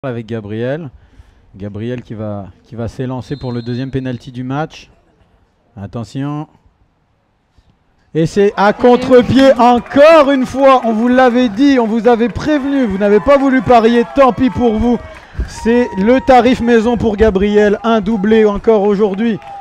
Avec Gabriel. Gabriel qui va s'élancer pour le deuxième penalty du match. Attention. Et c'est à contre-pied encore une fois. On vous l'avait dit, on vous avait prévenu. Vous n'avez pas voulu parier, tant pis pour vous. C'est le tarif maison pour Gabriel. Un doublé encore aujourd'hui.